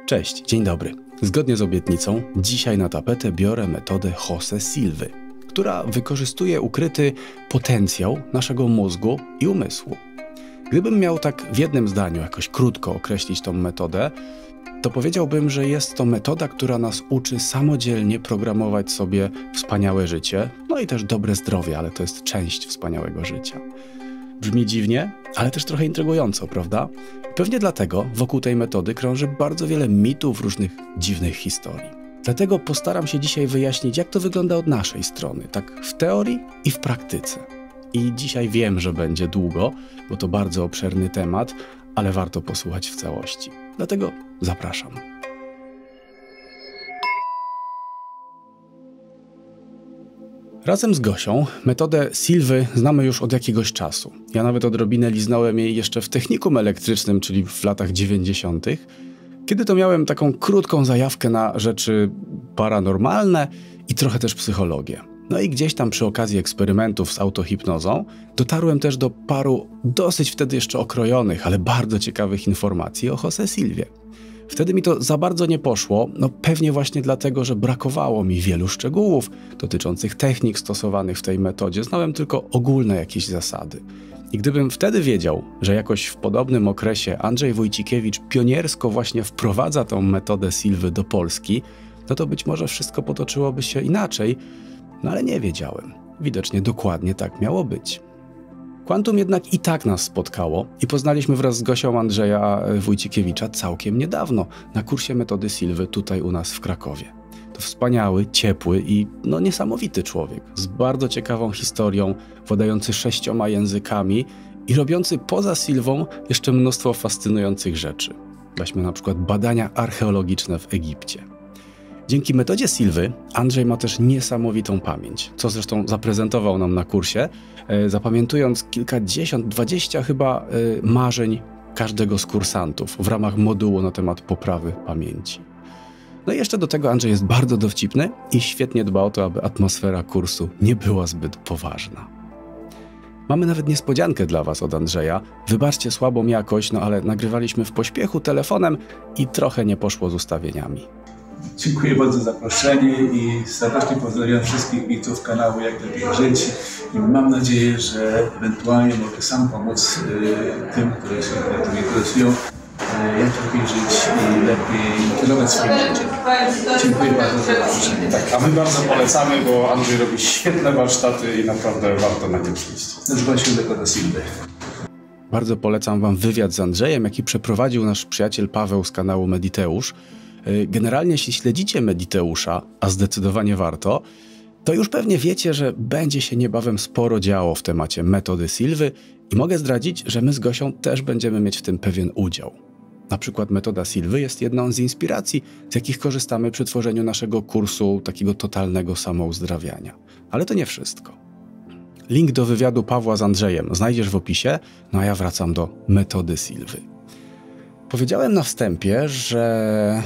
Cześć, dzień dobry. Zgodnie z obietnicą, dzisiaj na tapetę biorę metodę Jose Silvy, która wykorzystuje ukryty potencjał naszego mózgu i umysłu. Gdybym miał tak w jednym zdaniu jakoś krótko określić tą metodę, to powiedziałbym, że jest to metoda, która nas uczy samodzielnie programować sobie wspaniałe życie, no i też dobre zdrowie, ale to jest część wspaniałego życia. Brzmi dziwnie, ale też trochę intrygująco, prawda? Pewnie dlatego wokół tej metody krąży bardzo wiele mitów, różnych dziwnych historii. Dlatego postaram się dzisiaj wyjaśnić, jak to wygląda od naszej strony, tak w teorii i w praktyce. I dzisiaj wiem, że będzie długo, bo to bardzo obszerny temat, ale warto posłuchać w całości. Dlatego zapraszam. Razem z Gosią metodę Silvy znamy już od jakiegoś czasu. Ja nawet odrobinę liznąłem jej jeszcze w technikum elektrycznym, czyli w latach 90., kiedy to miałem taką krótką zajawkę na rzeczy paranormalne i trochę też psychologię. No i gdzieś tam przy okazji eksperymentów z autohipnozą dotarłem też do paru dosyć wtedy jeszcze okrojonych, ale bardzo ciekawych informacji o Jose Silvie. Wtedy mi to za bardzo nie poszło, no pewnie właśnie dlatego, że brakowało mi wielu szczegółów dotyczących technik stosowanych w tej metodzie. Znałem tylko ogólne jakieś zasady. I gdybym wtedy wiedział, że jakoś w podobnym okresie Andrzej Wójcikiewicz pioniersko właśnie wprowadza tą metodę Silvy do Polski, no to być może wszystko potoczyłoby się inaczej, no ale nie wiedziałem. Widocznie dokładnie tak miało być. Kwantum jednak i tak nas spotkało i poznaliśmy wraz z Gosią Andrzeja Wójcikiewicza całkiem niedawno na kursie metody Silvy tutaj u nas w Krakowie. To wspaniały, ciepły i niesamowity człowiek z bardzo ciekawą historią, władający 6 językami i robiący poza Silvą jeszcze mnóstwo fascynujących rzeczy. Weźmy na przykład badania archeologiczne w Egipcie. Dzięki metodzie Silvy Andrzej ma też niesamowitą pamięć, co zresztą zaprezentował nam na kursie, zapamiętując kilkadziesiąt, 20 chyba marzeń każdego z kursantów w ramach modułu na temat poprawy pamięci. No i jeszcze do tego Andrzej jest bardzo dowcipny i świetnie dba o to, aby atmosfera kursu nie była zbyt poważna. Mamy nawet niespodziankę dla Was od Andrzeja. Wybaczcie słabą jakość, ale nagrywaliśmy w pośpiechu telefonem i trochę nie poszło z ustawieniami. Dziękuję bardzo za zaproszenie i serdecznie pozdrawiam wszystkich widzów kanału Jak Lepiej Żyć i mam nadzieję, że ewentualnie mogę sam pomóc tym, którzy się tym interesują, jak lepiej żyć i lepiej kierować swoim życiem. Dziękuję bardzo za zaproszenie. Tak, a my bardzo polecamy, bo Andrzej robi świetne warsztaty i naprawdę warto na tym przyjść. Nazywam się metoda Silvy. Bardzo polecam Wam wywiad z Andrzejem, jaki przeprowadził nasz przyjaciel Paweł z kanału Mediteusz. Generalnie jeśli śledzicie Mediteusza, a zdecydowanie warto, to już pewnie wiecie, że będzie się niebawem sporo działo w temacie metody Silvy i mogę zdradzić, że my z Gosią też będziemy mieć w tym pewien udział. Na przykład metoda Silvy jest jedną z inspiracji, z jakich korzystamy przy tworzeniu naszego kursu takiego totalnego samouzdrawiania. Ale to nie wszystko. Link do wywiadu Pawła z Andrzejem znajdziesz w opisie, a ja wracam do metody Silvy. Powiedziałem na wstępie, że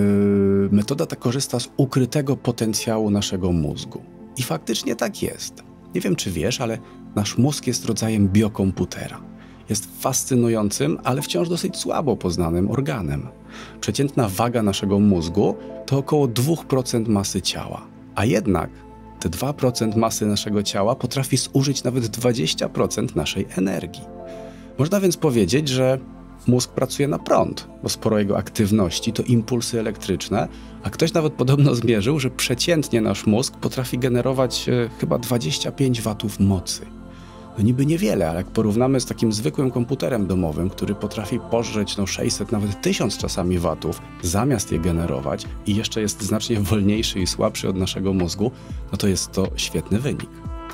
metoda ta korzysta z ukrytego potencjału naszego mózgu. I faktycznie tak jest. Nie wiem, czy wiesz, ale nasz mózg jest rodzajem biokomputera. Jest fascynującym, ale wciąż dosyć słabo poznanym organem. Przeciętna waga naszego mózgu to około 2% masy ciała. A jednak te 2% masy naszego ciała potrafi zużyć nawet 20% naszej energii. Można więc powiedzieć, że mózg pracuje na prąd, bo sporo jego aktywności to impulsy elektryczne, a ktoś nawet podobno zmierzył, że przeciętnie nasz mózg potrafi generować chyba 25 watów mocy. No niby niewiele, ale jak porównamy z takim zwykłym komputerem domowym, który potrafi pożreć 600, nawet 1000 czasami watów, zamiast je generować i jeszcze jest znacznie wolniejszy i słabszy od naszego mózgu, no to jest to świetny wynik.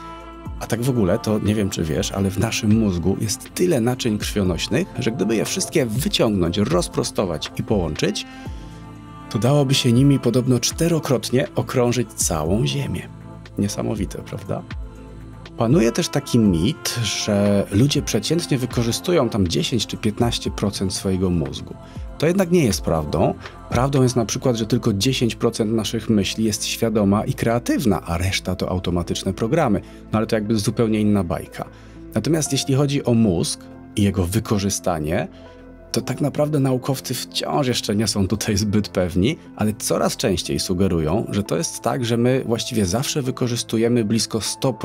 A tak w ogóle, to nie wiem czy wiesz, ale w naszym mózgu jest tyle naczyń krwionośnych, że gdyby je wszystkie wyciągnąć, rozprostować i połączyć, to dałoby się nimi podobno 4-krotnie okrążyć całą Ziemię. Niesamowite, prawda? Panuje też taki mit, że ludzie przeciętnie wykorzystują tam 10 czy 15% swojego mózgu. To jednak nie jest prawdą. Prawdą jest na przykład, że tylko 10% naszych myśli jest świadoma i kreatywna, a reszta to automatyczne programy. No ale to jakby zupełnie inna bajka. Natomiast jeśli chodzi o mózg i jego wykorzystanie, to tak naprawdę naukowcy wciąż jeszcze nie są tutaj zbyt pewni, ale coraz częściej sugerują, że to jest tak, że my właściwie zawsze wykorzystujemy blisko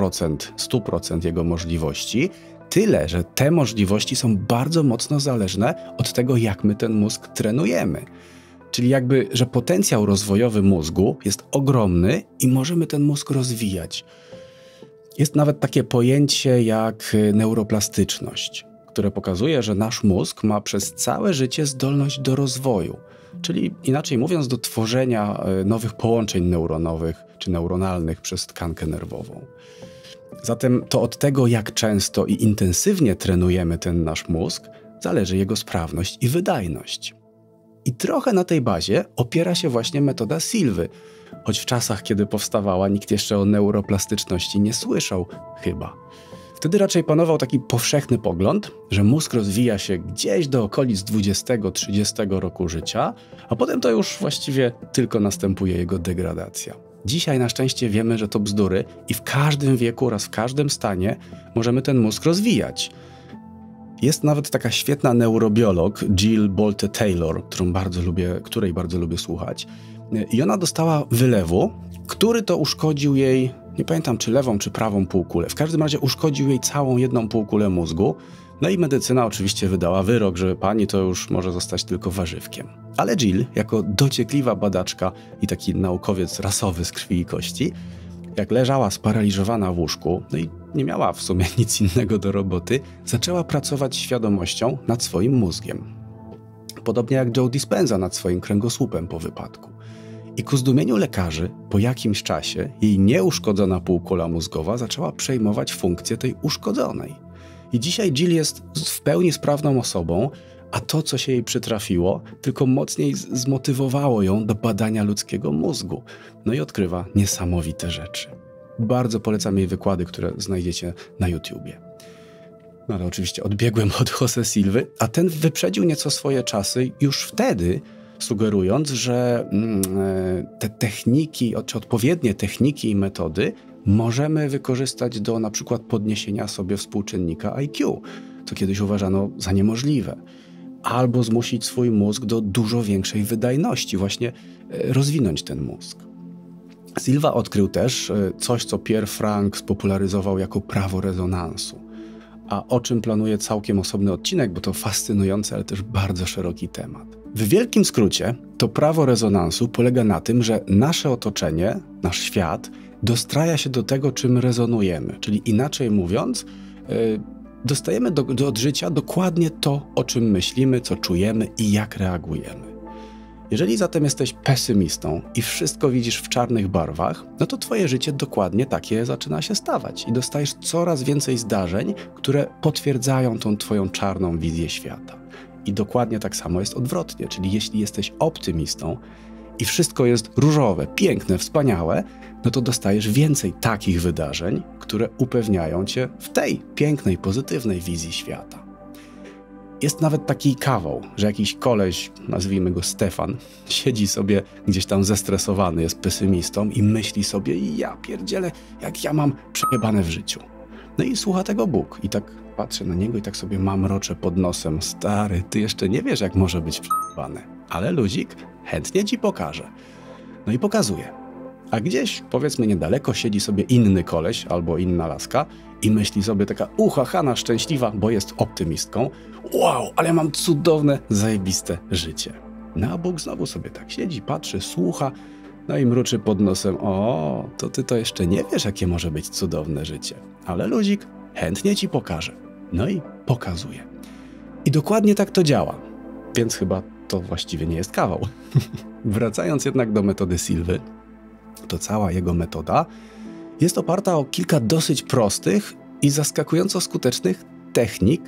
100% jego możliwości, tyle, że te możliwości są bardzo mocno zależne od tego, jak my ten mózg trenujemy. Czyli jakby, że potencjał rozwojowy mózgu jest ogromny i możemy ten mózg rozwijać. Jest nawet takie pojęcie jak neuroplastyczność, które pokazuje, że nasz mózg ma przez całe życie zdolność do rozwoju, czyli inaczej mówiąc do tworzenia nowych połączeń neuronowych czy neuronalnych przez tkankę nerwową. Zatem to od tego, jak często i intensywnie trenujemy ten nasz mózg, zależy jego sprawność i wydajność. I trochę na tej bazie opiera się właśnie metoda Silwy, choć w czasach, kiedy powstawała, nikt jeszcze o neuroplastyczności nie słyszał, chyba. Wtedy raczej panował taki powszechny pogląd, że mózg rozwija się gdzieś do okolic 20-30 roku życia, a potem to już właściwie tylko następuje jego degradacja. Dzisiaj na szczęście wiemy, że to bzdury i w każdym wieku oraz w każdym stanie możemy ten mózg rozwijać. Jest nawet taka świetna neurobiolog Jill Bolte-Taylor, której bardzo lubię słuchać. I ona dostała wylewu, który to uszkodził jej, nie pamiętam czy lewą, czy prawą półkulę. W każdym razie uszkodził jej całą jedną półkulę mózgu. No i medycyna oczywiście wydała wyrok, że pani to już może zostać tylko warzywkiem. Ale Jill, jako dociekliwa badaczka i taki naukowiec rasowy z krwi i kości, jak leżała sparaliżowana w łóżku, no i nie miała w sumie nic innego do roboty, zaczęła pracować świadomością nad swoim mózgiem. Podobnie jak Joe Dispenza nad swoim kręgosłupem po wypadku. I ku zdumieniu lekarzy, po jakimś czasie jej nieuszkodzona półkula mózgowa zaczęła przejmować funkcję tej uszkodzonej. I dzisiaj Jill jest w pełni sprawną osobą, a to, co się jej przytrafiło, tylko mocniej zmotywowało ją do badania ludzkiego mózgu. No i odkrywa niesamowite rzeczy. Bardzo polecam jej wykłady, które znajdziecie na YouTubie. No ale oczywiście odbiegłem od Jose Silwy, a ten wyprzedził nieco swoje czasy już wtedy, sugerując, że te techniki, czy odpowiednie techniki i metody możemy wykorzystać do na przykład podniesienia sobie współczynnika IQ, co kiedyś uważano za niemożliwe. Albo zmusić swój mózg do dużo większej wydajności, właśnie rozwinąć ten mózg. Silva odkrył też coś, co Pierre Frank spopularyzował jako prawo rezonansu, a o czym planuję całkiem osobny odcinek, bo to fascynujący, ale też bardzo szeroki temat. W wielkim skrócie to prawo rezonansu polega na tym, że nasze otoczenie, nasz świat dostraja się do tego, czym rezonujemy, czyli inaczej mówiąc, dostajemy od życia dokładnie to, o czym myślimy, co czujemy i jak reagujemy. Jeżeli zatem jesteś pesymistą i wszystko widzisz w czarnych barwach, no to twoje życie dokładnie takie zaczyna się stawać i dostajesz coraz więcej zdarzeń, które potwierdzają tą twoją czarną wizję świata. I dokładnie tak samo jest odwrotnie, czyli jeśli jesteś optymistą i wszystko jest różowe, piękne, wspaniałe, no to dostajesz więcej takich wydarzeń, które upewniają cię w tej pięknej, pozytywnej wizji świata. Jest nawet taki kawał, że jakiś koleś, nazwijmy go Stefan, siedzi sobie gdzieś tam zestresowany, jest pesymistą i myśli sobie, ja pierdzielę, jak ja mam przejebane w życiu. No i słucha tego Bóg i tak patrzę na niego i tak sobie mamroczę pod nosem, stary, ty jeszcze nie wiesz, jak może być przejebane, ale luzik chętnie ci pokaże. No i pokazuje. A gdzieś, powiedzmy niedaleko, siedzi sobie inny koleś albo inna laska i myśli sobie taka Hana szczęśliwa, bo jest optymistką. Wow, ale ja mam cudowne, zajebiste życie. No a Bóg znowu sobie tak siedzi, patrzy, słucha, no i mruczy pod nosem. O, to ty to jeszcze nie wiesz, jakie może być cudowne życie. Ale luzik chętnie ci pokaże. No i pokazuje. I dokładnie tak to działa. Więc chyba to właściwie nie jest kawał. Wracając jednak do metody Silwy, to cała jego metoda jest oparta o kilka dosyć prostych i zaskakująco skutecznych technik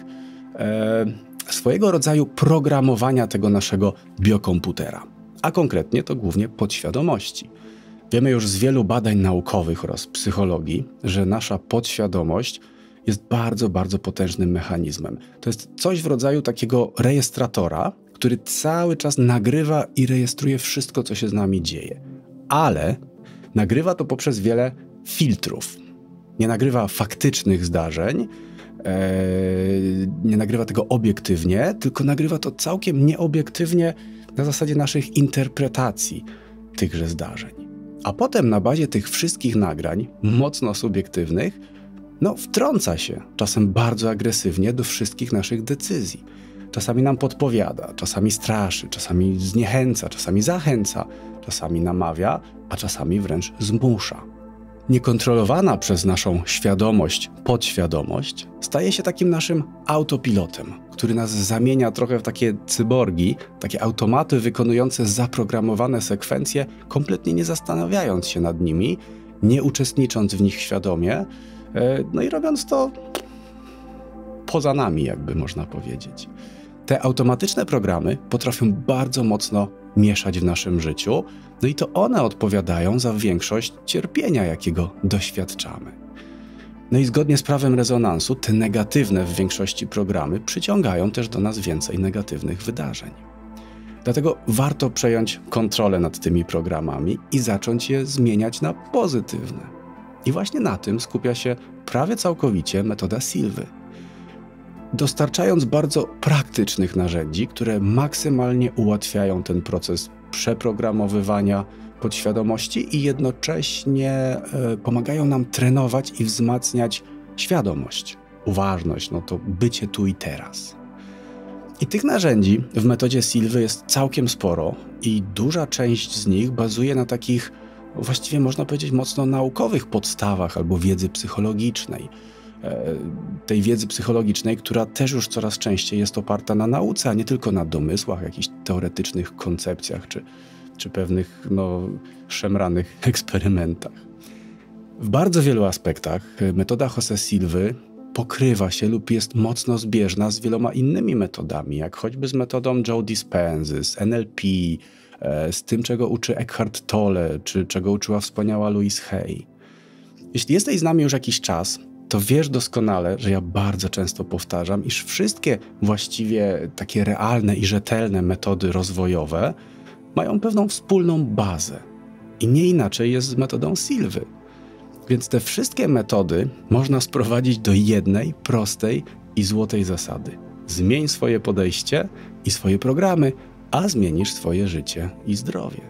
swojego rodzaju programowania tego naszego biokomputera, a konkretnie to głównie podświadomości. Wiemy już z wielu badań naukowych oraz psychologii, że nasza podświadomość jest bardzo, bardzo potężnym mechanizmem. To jest coś w rodzaju takiego rejestratora, który cały czas nagrywa i rejestruje wszystko, co się z nami dzieje. Ale nagrywa to poprzez wiele filtrów. Nie nagrywa faktycznych zdarzeń, nie nagrywa tego obiektywnie, tylko nagrywa to całkiem nieobiektywnie na zasadzie naszych interpretacji tychże zdarzeń. A potem na bazie tych wszystkich nagrań, mocno subiektywnych, wtrąca się czasem bardzo agresywnie do wszystkich naszych decyzji. Czasami nam podpowiada, czasami straszy, czasami zniechęca, czasami zachęca, czasami namawia, a czasami wręcz zmusza. Niekontrolowana przez naszą świadomość, podświadomość staje się takim naszym autopilotem, który nas zamienia trochę w takie cyborgi, takie automaty wykonujące zaprogramowane sekwencje, kompletnie nie zastanawiając się nad nimi, nie uczestnicząc w nich świadomie, i robiąc to poza nami, jakby można powiedzieć. Te automatyczne programy potrafią bardzo mocno mieszać w naszym życiu, i to one odpowiadają za większość cierpienia, jakiego doświadczamy. I zgodnie z prawem rezonansu te negatywne w większości programy przyciągają też do nas więcej negatywnych wydarzeń. Dlatego warto przejąć kontrolę nad tymi programami i zacząć je zmieniać na pozytywne. I właśnie na tym skupia się prawie całkowicie metoda Silwy. Dostarczając bardzo praktycznych narzędzi, które maksymalnie ułatwiają ten proces przeprogramowywania podświadomości i jednocześnie pomagają nam trenować i wzmacniać świadomość, uważność, to bycie tu i teraz. I tych narzędzi w metodzie Silwy jest całkiem sporo i duża część z nich bazuje na takich, właściwie można powiedzieć, mocno naukowych podstawach albo wiedzy psychologicznej. Tej wiedzy psychologicznej, która też już coraz częściej jest oparta na nauce, a nie tylko na domysłach, jakichś teoretycznych koncepcjach czy pewnych szemranych eksperymentach. W bardzo wielu aspektach metoda José Silvy pokrywa się lub jest mocno zbieżna z wieloma innymi metodami, jak choćby z metodą Joe Dispenzy, z NLP, z tym, czego uczy Eckhart Tolle, czy czego uczyła wspaniała Louise Hay. Jeśli jesteś z nami już jakiś czas, to wiesz doskonale, że ja bardzo często powtarzam, iż wszystkie właściwie takie realne i rzetelne metody rozwojowe mają pewną wspólną bazę. I nie inaczej jest z metodą Silvy. Więc te wszystkie metody można sprowadzić do jednej, prostej i złotej zasady. Zmień swoje podejście i swoje programy, a zmienisz swoje życie i zdrowie.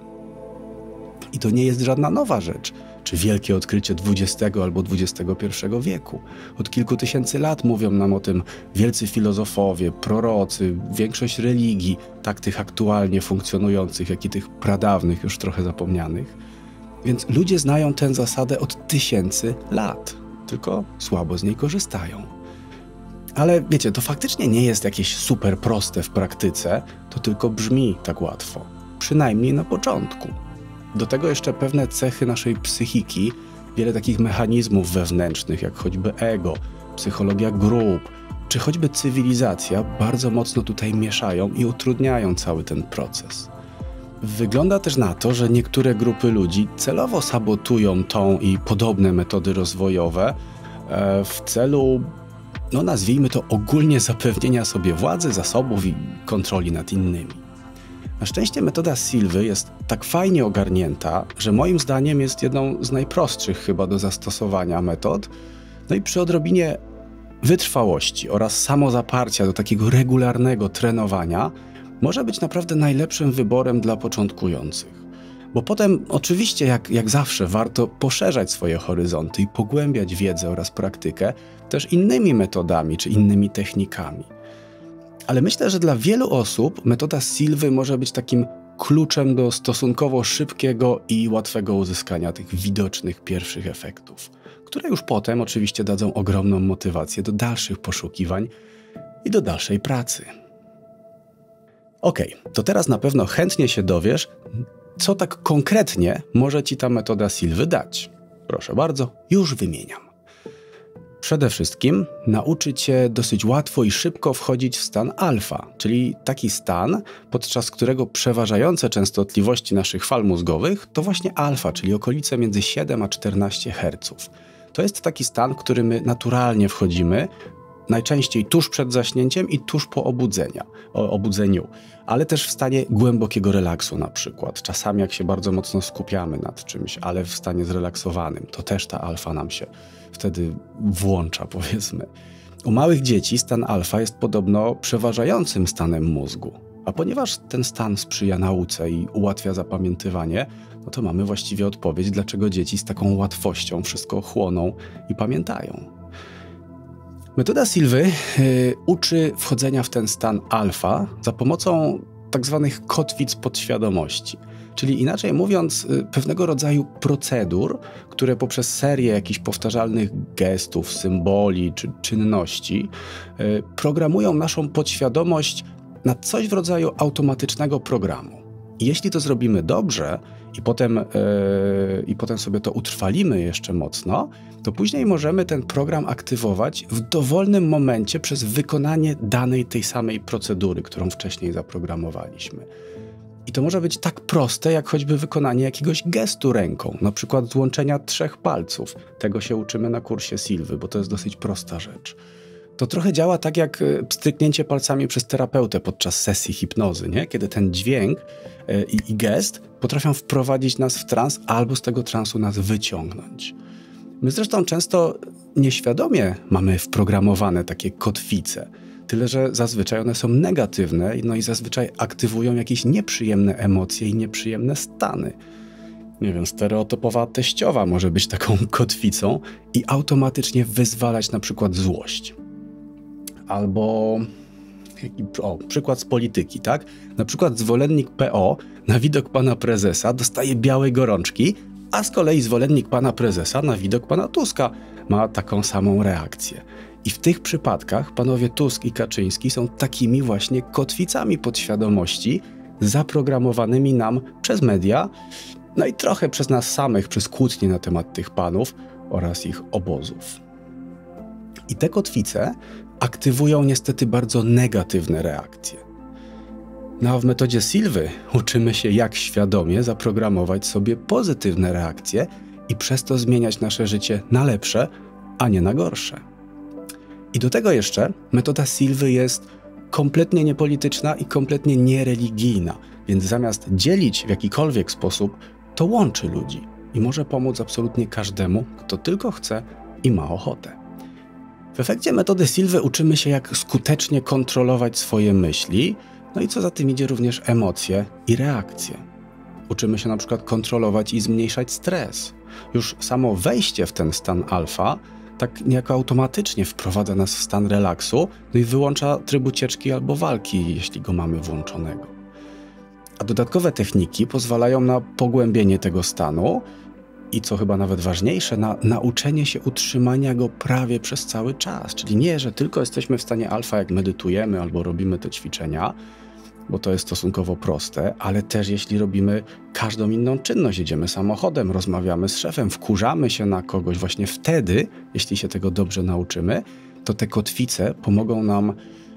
I to nie jest żadna nowa rzecz, czy wielkie odkrycie XX albo XXI wieku. Od kilku tysięcy lat mówią nam o tym wielcy filozofowie, prorocy, większość religii, tak tych aktualnie funkcjonujących, jak i tych pradawnych, już trochę zapomnianych. Więc ludzie znają tę zasadę od tysięcy lat, tylko słabo z niej korzystają. Ale wiecie, to faktycznie nie jest jakieś super proste w praktyce, to tylko brzmi tak łatwo. Przynajmniej na początku. Do tego jeszcze pewne cechy naszej psychiki, wiele takich mechanizmów wewnętrznych, jak choćby ego, psychologia grup, czy choćby cywilizacja, bardzo mocno tutaj mieszają i utrudniają cały ten proces. Wygląda też na to, że niektóre grupy ludzi celowo sabotują tą i podobne metody rozwojowe w celu, nazwijmy to, ogólnie zapewnienia sobie władzy, zasobów i kontroli nad innymi. Na szczęście metoda Silvy jest tak fajnie ogarnięta, że moim zdaniem jest jedną z najprostszych chyba do zastosowania metod. I przy odrobinie wytrwałości oraz samozaparcia do takiego regularnego trenowania może być naprawdę najlepszym wyborem dla początkujących. Bo potem oczywiście jak zawsze warto poszerzać swoje horyzonty i pogłębiać wiedzę oraz praktykę też innymi metodami czy innymi technikami. Ale myślę, że dla wielu osób metoda Silvy może być takim kluczem do stosunkowo szybkiego i łatwego uzyskania tych widocznych pierwszych efektów, które już potem oczywiście dadzą ogromną motywację do dalszych poszukiwań i do dalszej pracy. Okej, to teraz na pewno chętnie się dowiesz, co tak konkretnie może Ci ta metoda Silvy dać. Proszę bardzo, już wymieniam. Przede wszystkim nauczy Cię dosyć łatwo i szybko wchodzić w stan alfa, czyli taki stan, podczas którego przeważające częstotliwości naszych fal mózgowych to właśnie alfa, czyli okolice między 7 a 14 Hz. To jest taki stan, w który my naturalnie wchodzimy, najczęściej tuż przed zaśnięciem i tuż po obudzeniu, ale też w stanie głębokiego relaksu na przykład. Czasami jak się bardzo mocno skupiamy nad czymś, ale w stanie zrelaksowanym, to też ta alfa nam się wtedy włącza, powiedzmy. U małych dzieci stan alfa jest podobno przeważającym stanem mózgu. A ponieważ ten stan sprzyja nauce i ułatwia zapamiętywanie, no to mamy właściwie odpowiedź, dlaczego dzieci z taką łatwością wszystko chłoną i pamiętają. Metoda Silwy uczy wchodzenia w ten stan alfa za pomocą tak zwanych kotwic podświadomości. Czyli inaczej mówiąc, pewnego rodzaju procedur, które poprzez serię jakichś powtarzalnych gestów, symboli czy czynności programują naszą podświadomość na coś w rodzaju automatycznego programu. I jeśli to zrobimy dobrze i potem sobie to utrwalimy jeszcze mocno, to później możemy ten program aktywować w dowolnym momencie przez wykonanie danej tej samej procedury, którą wcześniej zaprogramowaliśmy. I to może być tak proste, jak choćby wykonanie jakiegoś gestu ręką, na przykład złączenia 3 palców. Tego się uczymy na kursie Silwy, bo to jest dosyć prosta rzecz. To trochę działa tak jak pstryknięcie palcami przez terapeutę podczas sesji hipnozy, nie? Kiedy ten dźwięk i gest potrafią wprowadzić nas w trans albo z tego transu nas wyciągnąć. My zresztą często nieświadomie mamy wprogramowane takie kotwice, tyle że zazwyczaj one są negatywne, no i zazwyczaj aktywują jakieś nieprzyjemne emocje i nieprzyjemne stany. Nie wiem, stereotypowa teściowa może być taką kotwicą i automatycznie wyzwalać na przykład złość. Albo przykład z polityki, tak? Na przykład zwolennik PO na widok pana prezesa dostaje białej gorączki, a z kolei zwolennik pana prezesa na widok pana Tuska ma taką samą reakcję. I w tych przypadkach panowie Tusk i Kaczyński są takimi właśnie kotwicami podświadomości zaprogramowanymi nam przez media, no i trochę przez nas samych, przez kłótnie na temat tych panów oraz ich obozów. I te kotwice aktywują niestety bardzo negatywne reakcje. No a w metodzie Silwy uczymy się, jak świadomie zaprogramować sobie pozytywne reakcje i przez to zmieniać nasze życie na lepsze, a nie na gorsze. I do tego jeszcze metoda Silwy jest kompletnie niepolityczna i kompletnie niereligijna, więc zamiast dzielić w jakikolwiek sposób, to łączy ludzi i może pomóc absolutnie każdemu, kto tylko chce i ma ochotę. W efekcie metody Silwy uczymy się, jak skutecznie kontrolować swoje myśli, no i co za tym idzie również emocje i reakcje. Uczymy się na przykład kontrolować i zmniejszać stres. Już samo wejście w ten stan alfa tak niejako automatycznie wprowadza nas w stan relaksu, no i wyłącza tryb ucieczki albo walki, jeśli go mamy włączonego. A dodatkowe techniki pozwalają na pogłębienie tego stanu i co chyba nawet ważniejsze, na nauczenie się utrzymania go prawie przez cały czas. Czyli nie, że tylko jesteśmy w stanie alfa, jak medytujemy albo robimy te ćwiczenia, bo to jest stosunkowo proste, ale też jeśli robimy każdą inną czynność, jedziemy samochodem, rozmawiamy z szefem, wkurzamy się na kogoś, właśnie wtedy, jeśli się tego dobrze nauczymy, to te kotwice pomogą nam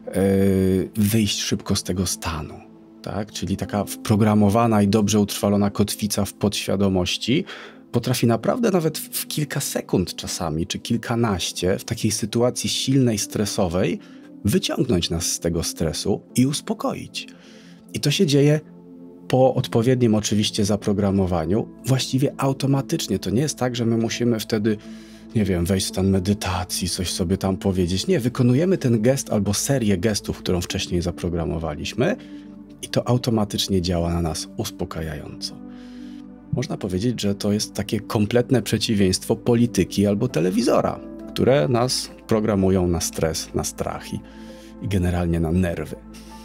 wyjść szybko z tego stanu. Tak? Czyli taka wprogramowana i dobrze utrwalona kotwica w podświadomości potrafi naprawdę nawet w kilka sekund czasami, czy kilkanaście, w takiej sytuacji silnej, stresowej, wyciągnąć nas z tego stresu i uspokoić. I to się dzieje po odpowiednim oczywiście zaprogramowaniu, właściwie automatycznie. To nie jest tak, że my musimy wtedy, nie wiem, wejść w stan medytacji, coś sobie tam powiedzieć. Nie, wykonujemy ten gest albo serię gestów, którą wcześniej zaprogramowaliśmy i to automatycznie działa na nas uspokajająco. Można powiedzieć, że to jest takie kompletne przeciwieństwo polityki albo telewizora, które nas programują na stres, na strach i generalnie na nerwy.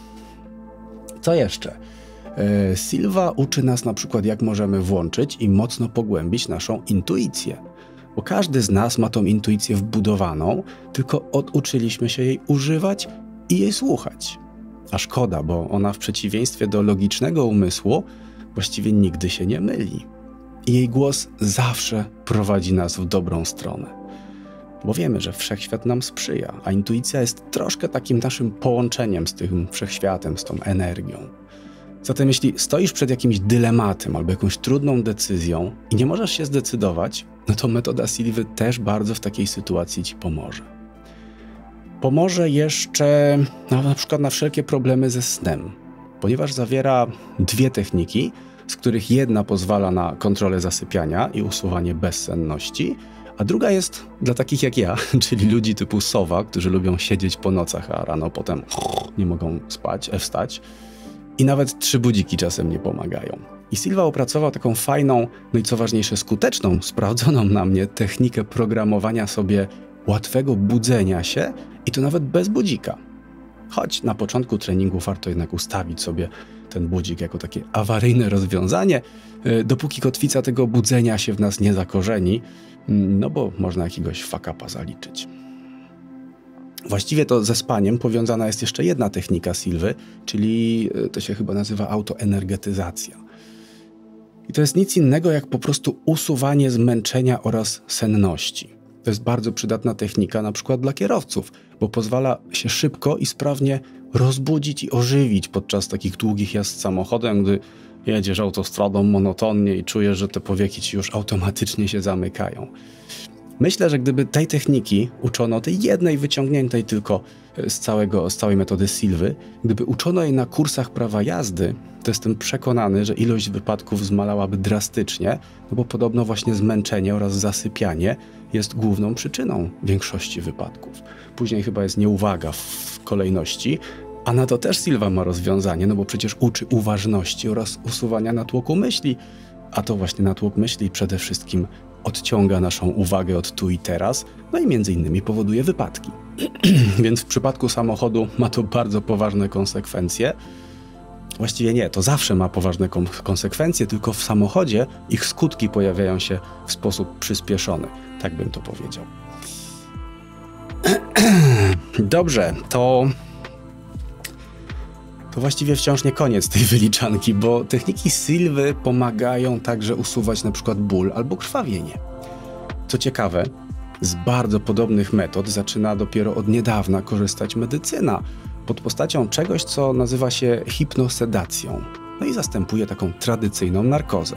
Co jeszcze? Silva uczy nas na przykład, jak możemy włączyć i mocno pogłębić naszą intuicję. Bo każdy z nas ma tą intuicję wbudowaną, tylko oduczyliśmy się jej używać i jej słuchać. A szkoda, bo ona w przeciwieństwie do logicznego umysłu właściwie nigdy się nie myli. I jej głos zawsze prowadzi nas w dobrą stronę. Bo wiemy, że wszechświat nam sprzyja, a intuicja jest troszkę takim naszym połączeniem z tym wszechświatem, z tą energią. Zatem jeśli stoisz przed jakimś dylematem albo jakąś trudną decyzją i nie możesz się zdecydować, no to metoda Silwy też bardzo w takiej sytuacji ci pomoże. Pomoże jeszcze na przykład na wszelkie problemy ze snem, ponieważ zawiera 2 techniki, z których jedna pozwala na kontrolę zasypiania i usuwanie bezsenności, A druga jest dla takich jak ja, czyli ludzi typu sowa, którzy lubią siedzieć po nocach, a rano potem nie mogą wstać. I nawet 3 budziki czasem nie pomagają. I Silva opracował taką fajną, no i co ważniejsze skuteczną, sprawdzoną na mnie technikę programowania sobie łatwego budzenia się i to nawet bez budzika. Choć na początku treningu warto jednak ustawić sobie ten budzik jako takie awaryjne rozwiązanie, dopóki kotwica tego budzenia się w nas nie zakorzeni, no bo można jakiegoś fuck-upa zaliczyć. Właściwie to ze spaniem powiązana jest jeszcze jedna technika Silvy, czyli to się chyba nazywa autoenergetyzacja. I to jest nic innego jak po prostu usuwanie zmęczenia oraz senności. To jest bardzo przydatna technika na przykład dla kierowców, bo pozwala się szybko i sprawnie rozbudzić i ożywić podczas takich długich jazd samochodem, gdy jedziesz autostradą monotonnie i czujesz, że te powieki ci już automatycznie się zamykają. Myślę, że gdyby tej techniki uczono, tej jednej wyciągniętej tylko z całej metody Silvy, gdyby uczono jej na kursach prawa jazdy, to jestem przekonany, że ilość wypadków zmalałaby drastycznie, no bo podobno właśnie zmęczenie oraz zasypianie jest główną przyczyną większości wypadków. Później chyba jest nieuwaga w kolejności, a na to też Silva ma rozwiązanie, no bo przecież uczy uważności oraz usuwania natłoku myśli, a to właśnie natłok myśli przede wszystkim odciąga naszą uwagę od tu i teraz, no i między innymi powoduje wypadki. Więc w przypadku samochodu ma to bardzo poważne konsekwencje. Właściwie nie, to zawsze ma poważne konsekwencje, tylko w samochodzie ich skutki pojawiają się w sposób przyspieszony. Tak bym to powiedział. Dobrze, to właściwie wciąż nie koniec tej wyliczanki, bo techniki Silvy pomagają także usuwać na przykład ból albo krwawienie. Co ciekawe, z bardzo podobnych metod zaczyna dopiero od niedawna korzystać medycyna pod postacią czegoś, co nazywa się hipnosedacją. No i zastępuje taką tradycyjną narkozę.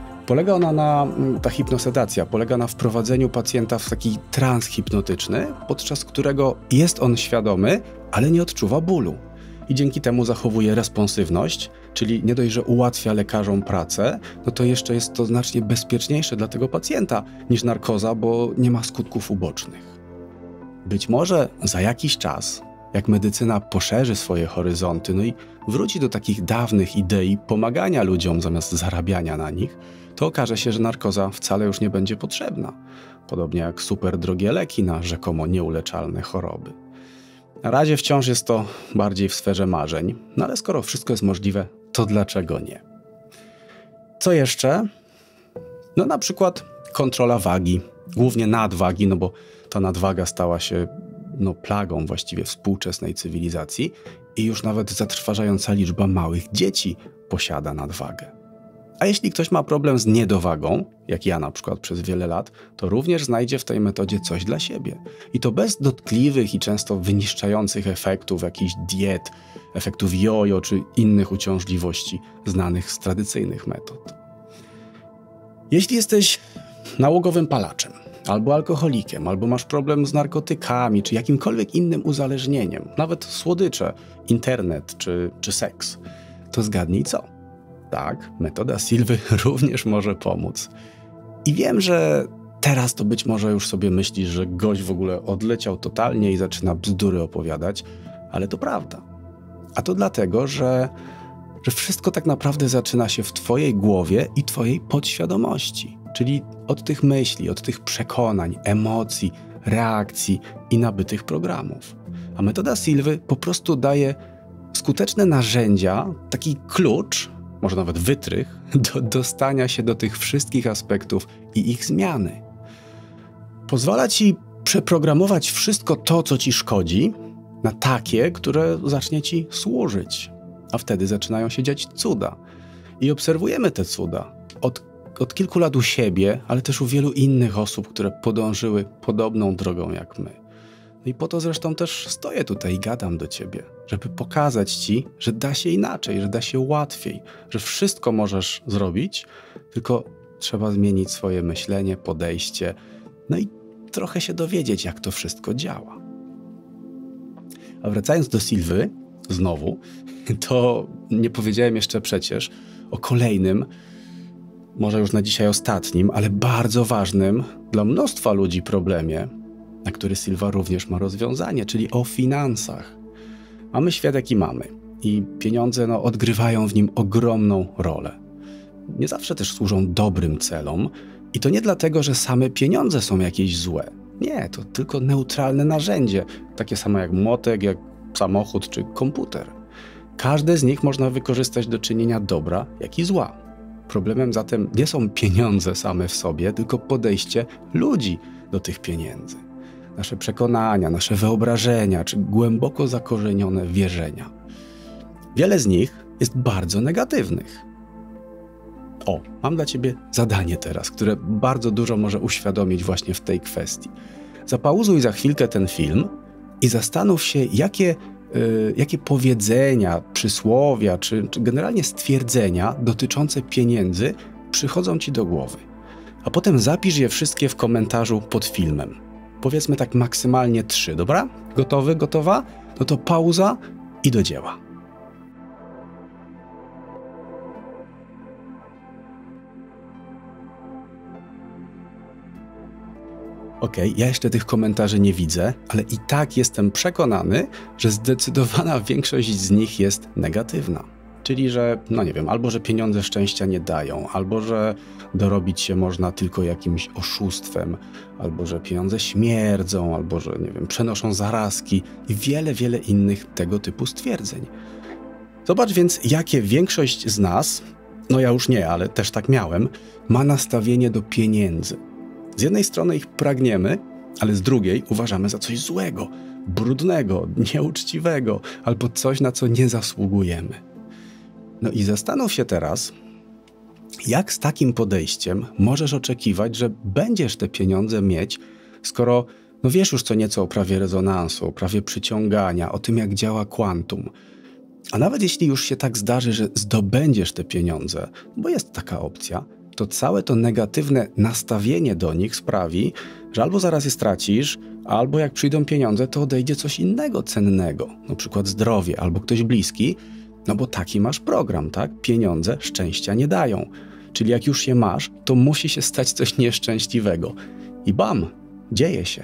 Ta hipnosedacja polega na wprowadzeniu pacjenta w taki trans hipnotyczny, podczas którego jest on świadomy, ale nie odczuwa bólu. I dzięki temu zachowuje responsywność, czyli nie dość, że ułatwia lekarzom pracę, no to jeszcze jest to znacznie bezpieczniejsze dla tego pacjenta niż narkoza, bo nie ma skutków ubocznych. Być może za jakiś czas, jak medycyna poszerzy swoje horyzonty, no i wróci do takich dawnych idei pomagania ludziom zamiast zarabiania na nich, to okaże się, że narkoza wcale już nie będzie potrzebna. Podobnie jak super drogie leki na rzekomo nieuleczalne choroby. Na razie wciąż jest to bardziej w sferze marzeń, no ale skoro wszystko jest możliwe, to dlaczego nie? Co jeszcze? No na przykład kontrola wagi, głównie nadwagi, no bo ta nadwaga stała się plagą właściwie współczesnej cywilizacji i już nawet zatrważająca liczba małych dzieci posiada nadwagę. A jeśli ktoś ma problem z niedowagą, jak ja na przykład przez wiele lat, to również znajdzie w tej metodzie coś dla siebie. I to bez dotkliwych i często wyniszczających efektów jakichś diet, efektów jojo czy innych uciążliwości znanych z tradycyjnych metod. Jeśli jesteś nałogowym palaczem, albo alkoholikiem, albo masz problem z narkotykami, czy jakimkolwiek innym uzależnieniem, nawet słodycze, internet czy seks, to zgadnij co? Tak, metoda Silvy również może pomóc. I wiem, że teraz to być może już sobie myślisz, że gość w ogóle odleciał totalnie i zaczyna bzdury opowiadać, ale to prawda. A to dlatego, że wszystko tak naprawdę zaczyna się w twojej głowie i twojej podświadomości. Czyli od tych myśli, od tych przekonań, emocji, reakcji i nabytych programów. A metoda Silvy po prostu daje skuteczne narzędzia, taki klucz, może nawet wytrych, do dostania się do tych wszystkich aspektów i ich zmiany. Pozwala ci przeprogramować wszystko to, co ci szkodzi, na takie, które zacznie ci służyć. A wtedy zaczynają się dziać cuda. I obserwujemy te cuda od kilku lat u siebie, ale też u wielu innych osób, które podążyły podobną drogą jak my. No i po to zresztą też stoję tutaj i gadam do ciebie, żeby pokazać ci, że da się inaczej, że da się łatwiej, że wszystko możesz zrobić, tylko trzeba zmienić swoje myślenie, podejście, no i trochę się dowiedzieć, jak to wszystko działa. A wracając do Silvy, znowu, to nie powiedziałem jeszcze przecież o kolejnym, może już na dzisiaj ostatnim, ale bardzo ważnym dla mnóstwa ludzi problemie, na który Silva również ma rozwiązanie, czyli o finansach. Mamy świat, jaki mamy i pieniądze odgrywają w nim ogromną rolę. Nie zawsze też służą dobrym celom i to nie dlatego, że same pieniądze są jakieś złe. Nie, to tylko neutralne narzędzie, takie samo jak młotek, jak samochód czy komputer. Każde z nich można wykorzystać do czynienia dobra, jak i zła. Problemem zatem nie są pieniądze same w sobie, tylko podejście ludzi do tych pieniędzy. Nasze przekonania, nasze wyobrażenia czy głęboko zakorzenione wierzenia. Wiele z nich jest bardzo negatywnych. Mam dla ciebie zadanie teraz, które bardzo dużo może uświadomić właśnie w tej kwestii. Zapauzuj za chwilkę ten film i zastanów się, jakie powiedzenia, przysłowia, czy generalnie stwierdzenia dotyczące pieniędzy przychodzą ci do głowy. A potem zapisz je wszystkie w komentarzu pod filmem. Powiedzmy tak maksymalnie 3, dobra? Gotowy, gotowa? No to pauza i do dzieła. Ja jeszcze tych komentarzy nie widzę, ale i tak jestem przekonany, że zdecydowana większość z nich jest negatywna. Czyli, że, albo że pieniądze szczęścia nie dają, albo że dorobić się można tylko jakimś oszustwem, albo że pieniądze śmierdzą, albo że, przenoszą zarazki i wiele, wiele innych tego typu stwierdzeń. Zobacz więc, jakie większość z nas, ja już nie, ale też tak miałem, ma nastawienie do pieniędzy. Z jednej strony ich pragniemy, ale z drugiej uważamy za coś złego, brudnego, nieuczciwego, albo coś, na co nie zasługujemy. I zastanów się teraz, jak z takim podejściem możesz oczekiwać, że będziesz te pieniądze mieć, skoro wiesz już co nieco o prawie rezonansu, o prawie przyciągania, o tym, jak działa kwantum. A nawet jeśli już się tak zdarzy, że zdobędziesz te pieniądze, bo jest taka opcja, to całe to negatywne nastawienie do nich sprawi, że albo zaraz je stracisz, albo jak przyjdą pieniądze, to odejdzie coś innego cennego, na przykład zdrowie albo ktoś bliski, bo taki masz program, tak? Pieniądze szczęścia nie dają. Czyli jak już je masz, to musi się stać coś nieszczęśliwego. I bam, dzieje się.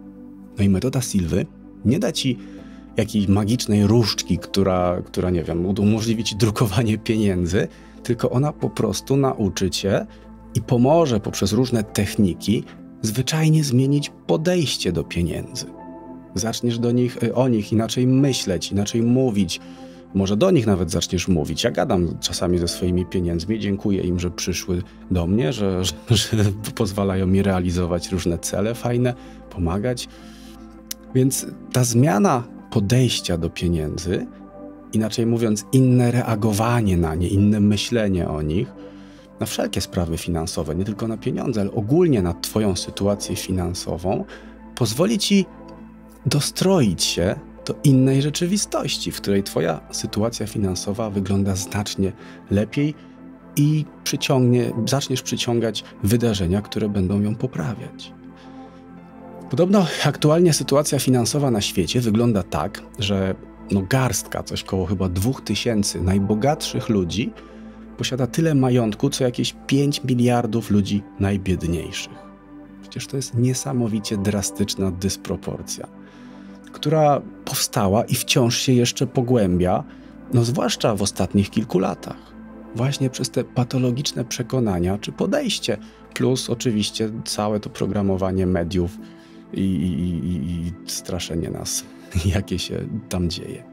I metoda Silwy nie da ci jakiejś magicznej różdżki, która umożliwi ci drukowanie pieniędzy, tylko ona po prostu nauczy cię i pomoże poprzez różne techniki zwyczajnie zmienić podejście do pieniędzy. Zaczniesz o nich inaczej myśleć, inaczej mówić. Może do nich nawet zaczniesz mówić. Ja gadam czasami ze swoimi pieniędzmi, dziękuję im, że przyszły do mnie, że pozwalają mi realizować różne cele fajne, pomagać. Więc ta zmiana podejścia do pieniędzy, inaczej mówiąc, inne reagowanie na nie, inne myślenie o nich, na wszelkie sprawy finansowe, nie tylko na pieniądze, ale ogólnie na twoją sytuację finansową, pozwoli ci dostroić się do innej rzeczywistości, w której twoja sytuacja finansowa wygląda znacznie lepiej i zaczniesz przyciągać wydarzenia, które będą ją poprawiać. Podobno aktualnie sytuacja finansowa na świecie wygląda tak, że garstka, coś koło chyba 2000 najbogatszych ludzi posiada tyle majątku, co jakieś 5 miliardów ludzi najbiedniejszych. Przecież to jest niesamowicie drastyczna dysproporcja, która powstała i wciąż się jeszcze pogłębia, zwłaszcza w ostatnich kilku latach. Właśnie przez te patologiczne przekonania czy podejście, plus oczywiście całe to programowanie mediów i straszenie nas, jakie się tam dzieje.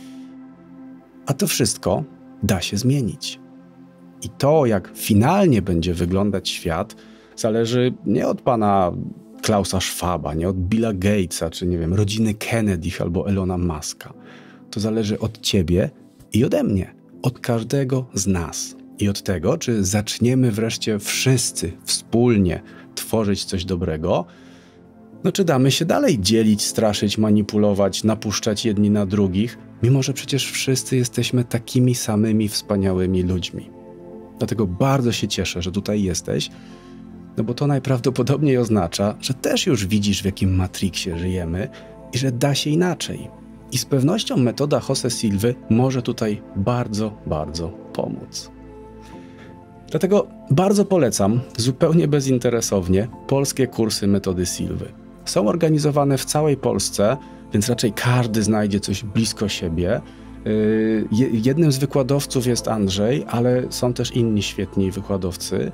A to wszystko da się zmienić. I to, jak finalnie będzie wyglądać świat, zależy nie od pana Klausa Schwaba, nie od Billa Gatesa, czy rodziny Kennedy albo Elona Muska. To zależy od ciebie i ode mnie, od każdego z nas. I od tego, czy zaczniemy wreszcie wszyscy wspólnie tworzyć coś dobrego, czy damy się dalej dzielić, straszyć, manipulować, napuszczać jedni na drugich, mimo że przecież wszyscy jesteśmy takimi samymi wspaniałymi ludźmi. Dlatego bardzo się cieszę, że tutaj jesteś, bo to najprawdopodobniej oznacza, że też już widzisz, w jakim matriksie żyjemy i że da się inaczej. I z pewnością metoda Jose Silvy może tutaj bardzo, bardzo pomóc. Dlatego bardzo polecam, zupełnie bezinteresownie, polskie kursy metody Silwy. Są organizowane w całej Polsce, więc raczej każdy znajdzie coś blisko siebie. Jednym z wykładowców jest Andrzej, ale są też inni świetni wykładowcy.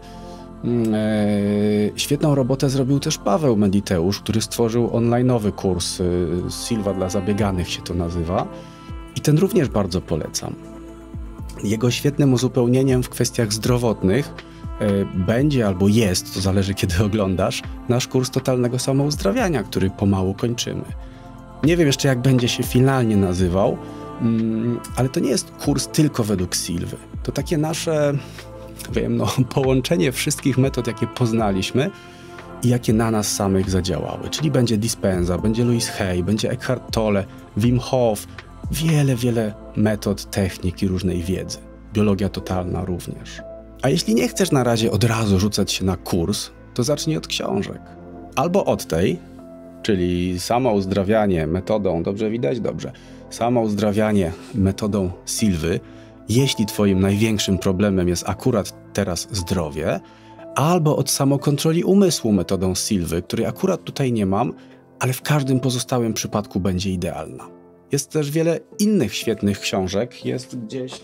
Świetną robotę zrobił też Paweł Mediteusz, który stworzył online'owy kurs Silva dla zabieganych się to nazywa. I ten również bardzo polecam. Jego świetnym uzupełnieniem w kwestiach zdrowotnych będzie albo jest, to zależy kiedy oglądasz, nasz kurs totalnego samouzdrawiania, który pomału kończymy. Nie wiem jeszcze jak będzie się finalnie nazywał, ale to nie jest kurs tylko według Silwy. To takie nasze, połączenie wszystkich metod, jakie poznaliśmy i jakie na nas samych zadziałały. Czyli będzie Dispenza, będzie Louise Hay, będzie Eckhart Tolle, Wim Hof, wiele metod, technik i różnej wiedzy. Biologia totalna również. A jeśli nie chcesz na razie od razu rzucać się na kurs, to zacznij od książek. Albo od tej, czyli samouzdrawianie metodą, dobrze widać? Dobrze. Samouzdrawianie metodą Silwy, jeśli twoim największym problemem jest akurat teraz zdrowie, albo od samokontroli umysłu metodą Silwy, której akurat tutaj nie mam, ale w każdym pozostałym przypadku będzie idealna. Jest też wiele innych świetnych książek. Jest gdzieś...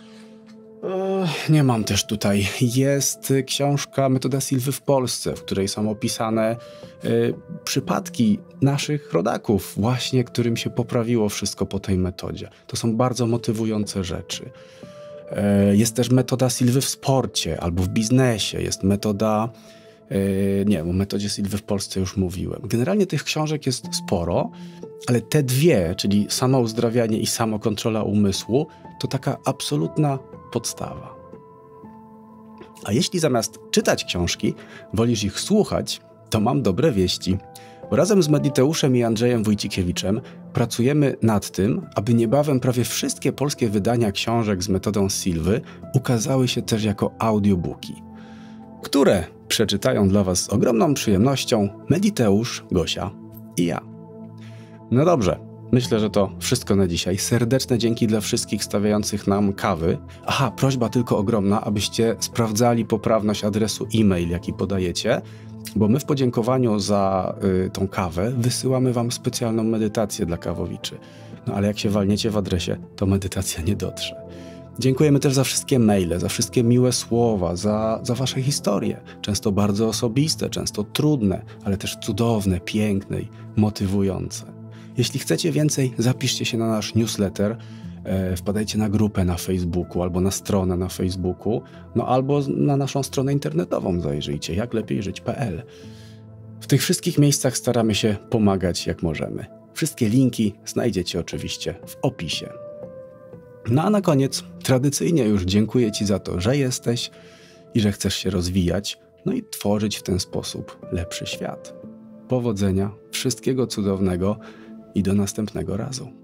nie mam też tutaj. Jest książka Metoda Silwy w Polsce, w której są opisane przypadki naszych rodaków, właśnie którym się poprawiło wszystko po tej metodzie. To są bardzo motywujące rzeczy. Jest też metoda Silwy w sporcie albo w biznesie. Jest metoda... o metodzie Silwy w Polsce już mówiłem. Generalnie tych książek jest sporo, ale te dwie, czyli samouzdrawianie i samokontrola umysłu, to taka absolutna podstawa. A jeśli zamiast czytać książki, wolisz ich słuchać, to mam dobre wieści. Bo razem z Mediteuszem i Andrzejem Wójcikiewiczem pracujemy nad tym, aby niebawem prawie wszystkie polskie wydania książek z metodą Silwy ukazały się też jako audiobooki, które przeczytają dla was z ogromną przyjemnością Mediteusz, Gosia i ja. No dobrze, myślę, że to wszystko na dzisiaj. Serdeczne dzięki dla wszystkich stawiających nam kawy. Aha, prośba tylko ogromna, abyście sprawdzali poprawność adresu e-mail, jaki podajecie, bo my w podziękowaniu za tą kawę wysyłamy wam specjalną medytację dla kawowiczy. No ale jak się walniecie w adresie, to medytacja nie dotrze. Dziękujemy też za wszystkie maile, za wszystkie miłe słowa, za wasze historie. Często bardzo osobiste, często trudne, ale też cudowne, piękne i motywujące. Jeśli chcecie więcej, zapiszcie się na nasz newsletter, wpadajcie na grupę na Facebooku albo na stronę na Facebooku, no albo na naszą stronę internetową zajrzyjcie, jaklepierzyć.pl. W tych wszystkich miejscach staramy się pomagać jak możemy. Wszystkie linki znajdziecie oczywiście w opisie. No a na koniec, tradycyjnie już dziękuję ci za to, że jesteś i że chcesz się rozwijać, no i tworzyć w ten sposób lepszy świat. Powodzenia, wszystkiego cudownego i do następnego razu.